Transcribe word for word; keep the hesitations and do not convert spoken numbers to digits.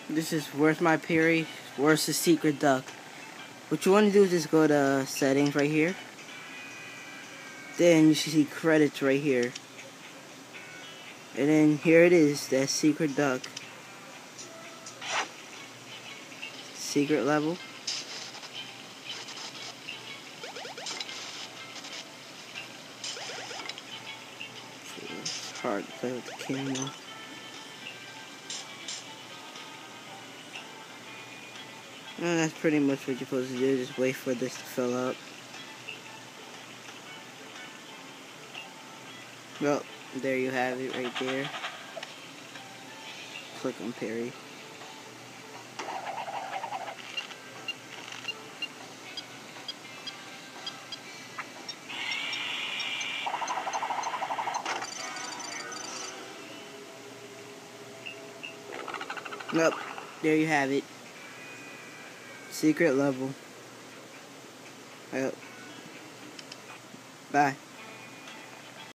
This is Where's My Parry? Where's the Secret Duck? What you want to do is just go to settings right here. Then you should see credits right here. And then here it is, that secret duck. Secret level. It's hard to play with the camera. And that's pretty much what you're supposed to do, just wait for this to fill up. Well, there you have it right there. Click on Parry. Nope, there you have it. Secret level. Yep. Bye.